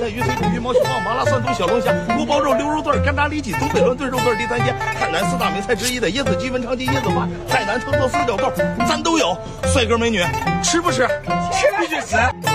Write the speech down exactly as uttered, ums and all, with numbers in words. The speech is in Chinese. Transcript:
菜、鱼腿、鱼毛、熊猫、麻辣蒜头、小龙虾、锅包肉、溜肉段、干炸里脊、东北乱炖肉段、地三鲜，海南四大名菜之一的椰子鸡、文昌鸡、椰子饭，海南特色四角豆，咱都有。帅哥美女，吃不吃？ 吃必须吃。